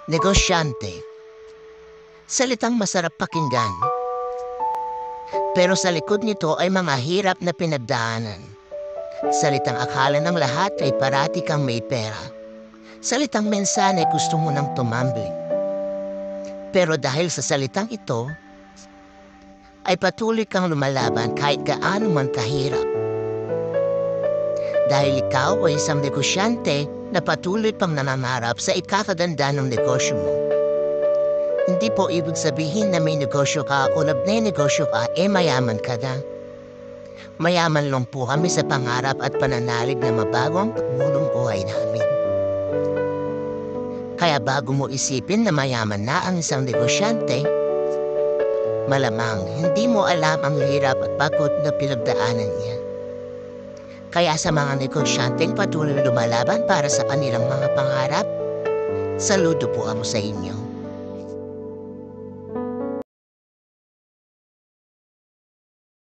Negosyante. Salitang masarap pakinggan. Pero sa likod nito ay mga hirap na pinagdaanan. Salitang akala ng lahat ay parati kang may pera. Salitang minsan ay gusto mo nang tumambling. Pero dahil sa salitang ito, ay patuloy kang lumalaban kahit gaano man kahirap. Dahil ikaw ay isang negosyante na patuloy pang nanangarap sa ikakaganda ng negosyo mo. Hindi po ibig sabihin na may negosyo ka o nagnenegosyo ka mayaman ka na. Mayaman lang po kami sa pangarap at pananalig na mabago ang pagmulong buhay namin. Kaya bago mo isipin na mayaman na ang isang negosyante, malamang hindi mo alam ang hirap at pagod na pinagdaanan niya. Kaya sa mga negosyanteng patuloy lumalaban para sa kanilang mga pangarap, saludo po ako sa inyo.